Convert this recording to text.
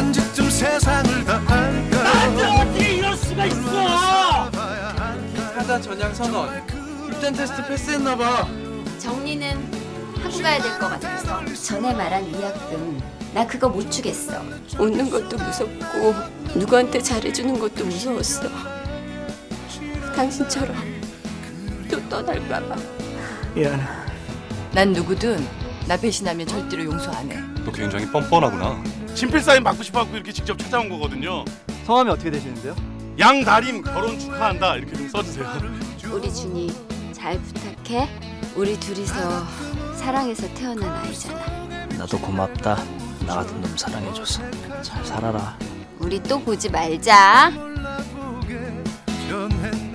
언제쯤 세상을 다 알까. 나한테 어떻게 이럴 수가 있어. 사자 전향 선언. 입단 테스트 패스했나봐. 정리는 하고 가야 될 것 같아서. 전에 말한 위약금 나 그거 못 주겠어. 웃는 것도 무섭고 누구한테 잘해주는 것도 무서웠어. 당신처럼 또 떠날까 봐. 미안해. 난 누구든 나 배신하면 절대로 용서 안 해. 너 굉장히 뻔뻔하구나. 친필 사인 받고 싶어갖고 이렇게 직접 찾아온 거거든요. 성함이 어떻게 되시는데요? 양다림 결혼 축하한다 이렇게 좀 써주세요. 우리 준이 잘 부탁해. 우리 둘이서 사랑해서 태어난 아이잖아. 나도 고맙다. 나 같은 놈 사랑해줘서. 잘 살아라. 우리 또 보지 말자. 변했나.